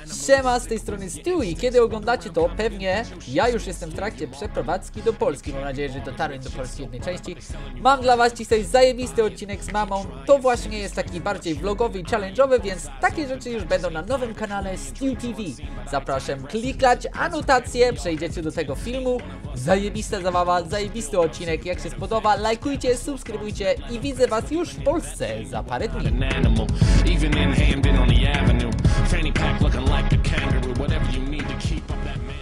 Siema, z tej strony Stu i kiedy oglądacie to, pewnie ja już jestem w trakcie przeprowadzki do Polski. Mam nadzieję, że dotarłem do Polski w jednej części. Mam dla was dzisiaj zajebisty odcinek z mamą. To właśnie jest taki bardziej vlogowy i challenge'owy, więc takie rzeczy już będą na nowym kanale Stu TV. Zapraszam klikać anotację, przejdziecie do tego filmu. Zajebista zabawa, zajebisty odcinek. Jak się spodoba, lajkujcie, subskrybujcie i widzę was już w Polsce za parę dni. Even in Hamden on the avenue, fanny pack looking like a kangaroo. Whatever you need to keep up that man.